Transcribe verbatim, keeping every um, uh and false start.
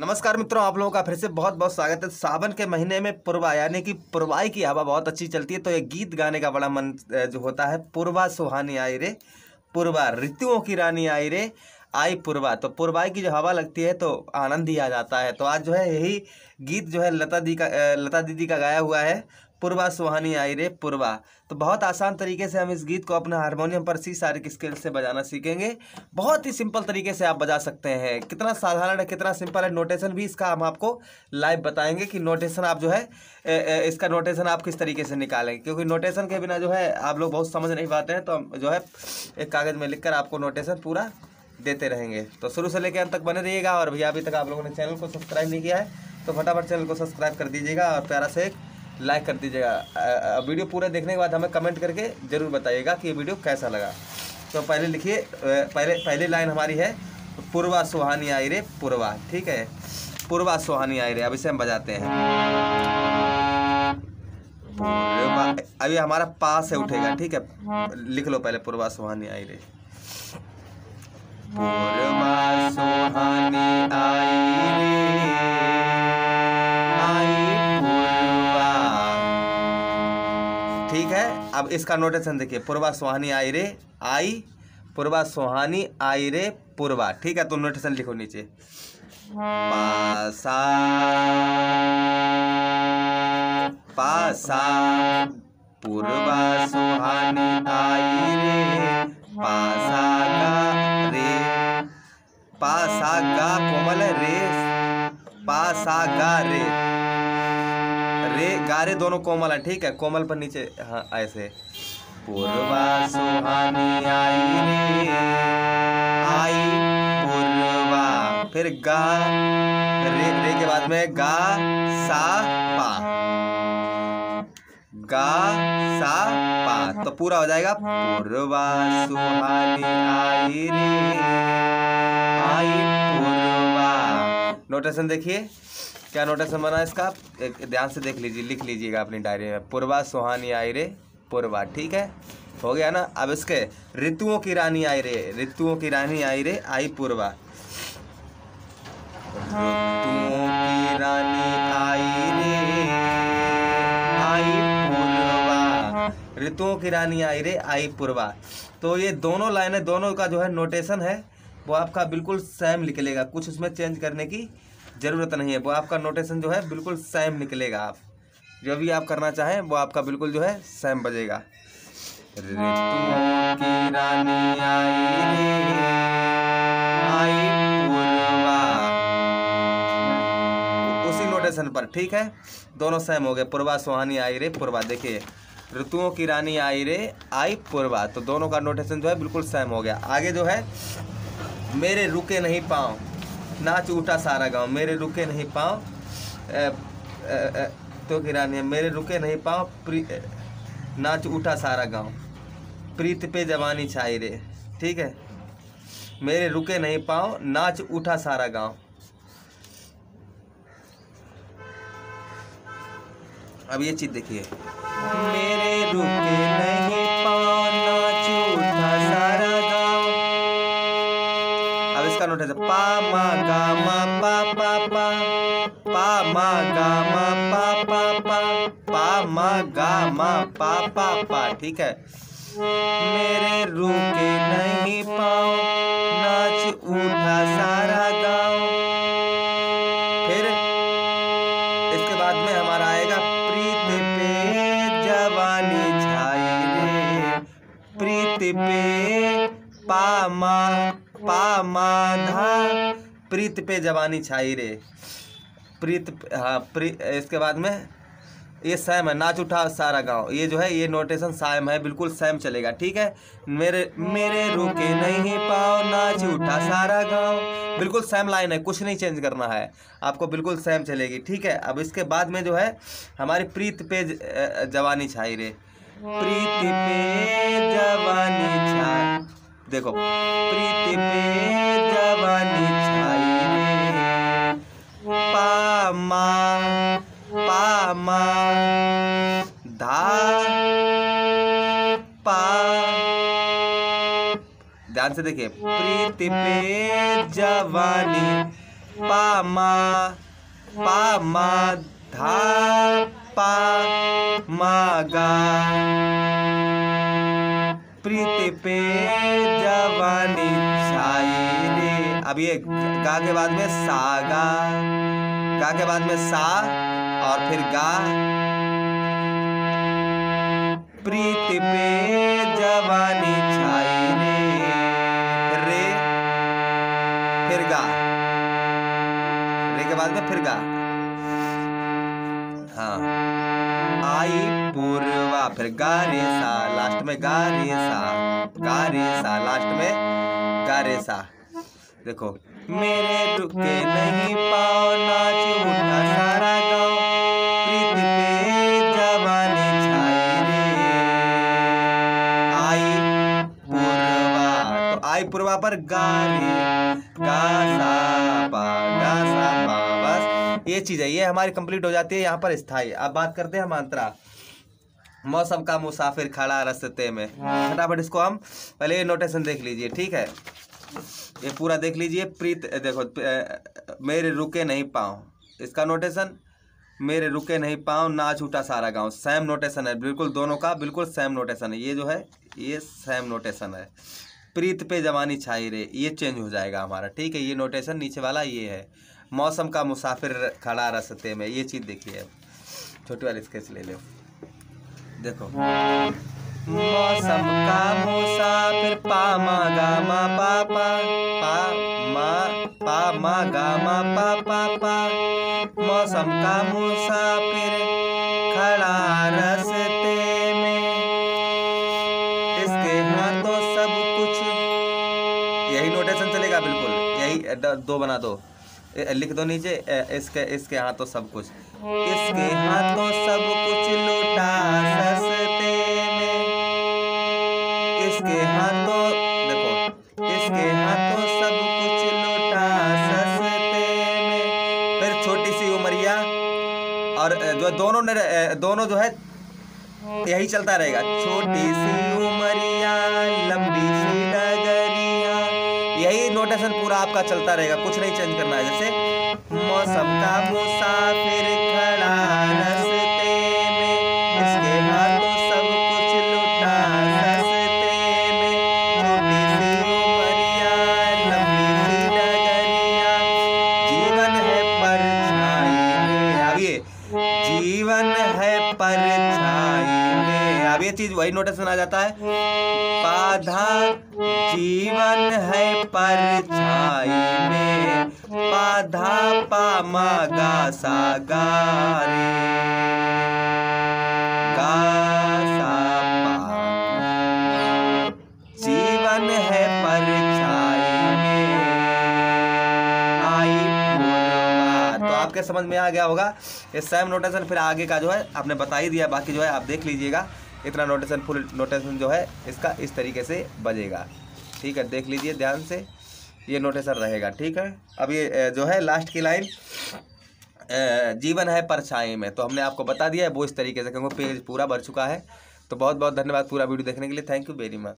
नमस्कार मित्रों, आप लोगों का फिर से बहुत बहुत स्वागत है। सावन के महीने में पूर्वा यानी कि पूर्वाई की हवा बहुत अच्छी चलती है, तो ये गीत गाने का बड़ा मन जो होता है। पूर्वा सुहानी आई रे पूर्वा, ऋतुओं की रानी आई रे आई पूर्वा। तो पूर्वाई की जो हवा लगती है तो आनंद ही आ जाता है। तो आज जो है यही गीत जो है लता दी का लता दीदी का गाया हुआ है, पूर्वा सुहानी आई रे पूर्वा। तो बहुत आसान तरीके से हम इस गीत को अपने हारमोनियम पर सी सारे स्केल से बजाना सीखेंगे। बहुत ही सिंपल तरीके से आप बजा सकते हैं। कितना साधारण है, कितना सिंपल है। नोटेशन भी इसका हम आपको लाइव बताएंगे कि नोटेशन आप जो है इसका नोटेशन आप किस तरीके से निकालेंगे, क्योंकि नोटेशन के बिना जो है आप लोग बहुत समझ नहीं पाते हैं। तो हम जो है एक कागज़ में लिखकर आपको नोटेशन पूरा देते रहेंगे। तो शुरू से लेकर अंत तक बने रहिएगा। और भैया अभी तक आप लोगों ने चैनल को सब्सक्राइब नहीं किया है तो फटाफट चैनल को सब्सक्राइब कर दीजिएगा और प्यारा से एक लाइक कर दीजिएगा। वीडियो पूरे देखने के बाद हमें कमेंट करके ज़रूर बताइएगा कि ये वीडियो कैसा लगा। तो पहले लिखिए, पहले पहली लाइन हमारी है पूर्वा सुहानी आई रे पूर्वा। ठीक है, पूर्वा सुहानी आई रे। अब इसे हम बजाते हैं। पूर्वा, अभी हमारा पा से उठेगा। ठीक है, लिख लो पहले पूर्वा सुहानी आई रे। पूर्वा सुहानी आई रे आई पूर्वा। ठीक है, अब इसका नोटेशन देखिए। पूर्वा सुहानी आई रे आई पूर्वा सुहानी आई रे पूर्वा। ठीक है, तो नोटेशन लिखो नीचे। पासा पासा पूर्वा सुहानी आई रे पासा गा रे पासा गा कोमल रे पासा गा रे रे गा रे दोनों कोमल है। ठीक है, कोमल पर नीचे, हाँ ऐसे। पूर्वा सुहानी आई रे आई पूर्वा, फिर गा रे रे के बाद में गा सा पा गा सा पा, तो पूरा हो जाएगा। पूर्वा सुहानी आई रे आई पूर्वा। नोटेशन देखिए क्या नोटेशन बना इसका, एक ध्यान से देख लीजिए, लिख लीजिएगा अपनी डायरी में। पूर्वा सुहानी आई रे पूर्वा। ठीक है, हो गया ना। अब इसके ऋतुओं की रानी आई रे ऋतुओं की रानी आई रे आई पूर्वा। ऋतुओं की रानी आई रे आई पूर्वा ऋतुओं की रानी आई रे आई पूर्वा। तो ये दोनों लाइनें, दोनों का जो है नोटेशन है वो आपका बिल्कुल सेम निकलेगा। कुछ उसमें चेंज करने की ज़रूरत नहीं है। वो आपका नोटेशन जो है बिल्कुल सेम निकलेगा। आप जो भी आप करना चाहें वो आपका बिल्कुल जो है सेम बजेगा। ऋतुओं की रानी आई रे आई पूर्वा, उसी नोटेशन पर। ठीक है, दोनों सेम हो गए। पूर्वा सुहानी आई रे पूर्वा। देखिए, ऋतुओं की रानी आई रे आई पूर्वा, तो दोनों का नोटेशन जो है बिल्कुल सेम हो गया। आगे जो है मेरे रुके नहीं पाँव नाच उठा सारा गांव। मेरे रुके नहीं पाँव तो की रानी है। मेरे रुके नहीं पाँव नाच उठा सारा गांव, प्रीत पे जवानी छाई रे। ठीक है, मेरे रुके नहीं पाँव नाच उठा सारा गांव। अब ये चीज देखिए, मेरे रुके नहीं पाँव नाच उठा सारा गांव। अब इसका नोट है पा मा गा मा पा पा पा पा मा गा मा पा पा पा पा मा गा मा पा पा पा। ठीक है, मेरे रुके नहीं पाँव नाच उठा सारा गांव। फिर इसके बाद में हमारा आएगा प्रीत पे जवानी छाई रे प्रीत पे पा मा पा मा धा प्रीत पे जवानी छाई रे प्रीत। हाँ, प्री इसके बाद में ये सेम है, नाच उठा सारा गांव। ये जो है ये नोटेशन सेम है, बिल्कुल सेम चलेगा। ठीक है, मेरे मेरे रुके नहीं पाँव नाच उठा सारा गांव, बिल्कुल सेम लाइन है, कुछ नहीं चेंज करना है आपको, बिल्कुल सेम चलेगी। ठीक है, अब इसके बाद में जो है हमारी प्रीत पे जवानी छाई रे प्रीत पे जवानी छाई। देखो, प्रीत पे जवानी छाई रे पा मा पा मा धा पा। ध्यान से देखिए, प्रीत पे जवानी पा मा पा मा धा पा मा गा। प्रीत पे जवानी छाई रे। अब ये गा के बाद में सा गा, गा के बाद में सा और फिर गा। प्रीत पे जवानी छाई रे, फिर रे, फिर गा, रे के बाद में फिर गा। हाँ, आई पूर्वा, फिर गा रे सा, लास्ट में गा रे सा, गा रे सा, लास्ट में गा रे सा। देखो, मेरे रुके नहीं पाओ नाच उठा सारा गाँव, प्रीत पे जवानी छाई रे। आई पूर्वा, तो आई पूर्वा पर गा रे, गा सा पा, गा सा पा। बस ये चीज है, ये हमारी कंप्लीट हो जाती है यहाँ पर स्थाई। अब बात करते हैं मंत्रा। मौसम का मुसाफिर खड़ा रास्ते में, फटाफट इसको हम पहले ये नोटेशन देख लीजिए, ठीक है। ये पूरा देख लीजिए। प्रीत, देखो, मेरे रुके नहीं पाँव, इसका नोटेशन मेरे रुके नहीं पाँव नाच उठा सारा गांव, सेम नोटेशन है बिल्कुल, दोनों का बिल्कुल सेम नोटेशन है। ये जो है ये सेम नोटेशन है। प्रीत पे जवानी छाई रे, ये चेंज हो जाएगा हमारा, ठीक है। ये नोटेशन नीचे वाला ये है। मौसम का मुसाफिर खड़ा रास्ते में, ये चीज़ देखिए। छोटी वाली स्केच ले लो, देखो। मौसम का मुसाफिर पा मा गा मा पा पा, पा मा पा मा गा मा पा पा पा। मौसम का मुसाफिर खड़ा रास्ते में, इसके हाथों सब कुछ, यही नोटेशन चलेगा बिल्कुल, यही दो बना दो, लिख दो नीचे। इसके इसके हाथों सब कुछ, इसके हाथों सब कुछ लूटा सस्ते में, इसके हाथों, देखो, इसके हाथों सब कुछ लूटा सस्ते में। फिर छोटी सी उमरिया, और जो दोनों ने दोनों जो है यही चलता रहेगा। छोटी सी उमरिया लंबी सी डगरिया, यही नोटेशन पूरा आपका चलता रहेगा, कुछ नहीं चेंज करना है। जैसे मौसम का मुसाफिर खड़ा रास्ते में, इसके हाथों सब कुछ लूटा सस्ते में। छोटी सी उमरिया लंबी सी डगरिया, जीवन है परछाई में। अब ये जीवन है परछाई में, अब ये चीज वही नोटेशन आ जाता है। पाधा जीवन है परछाई में, पाधा पा मा गा सा गा रे, गा सा पा। जीवन है परछाई में, आई पूर्वा। तो आपके समझ में आ गया होगा ये सेम नोटेशन। फिर आगे का जो है आपने बता ही दिया, बाकी जो है आप देख लीजिएगा। इतना नोटेशन, फुल नोटेशन जो है इसका इस तरीके से बजेगा, ठीक है। देख लीजिए ध्यान से, ये नोटेशन रहेगा, ठीक है। अब ये जो है लास्ट की लाइन, जीवन है परछाई में, तो हमने आपको बता दिया है वो इस तरीके से, क्योंकि पेज पूरा भर चुका है। तो बहुत बहुत धन्यवाद पूरा वीडियो देखने के लिए। Thank you very much.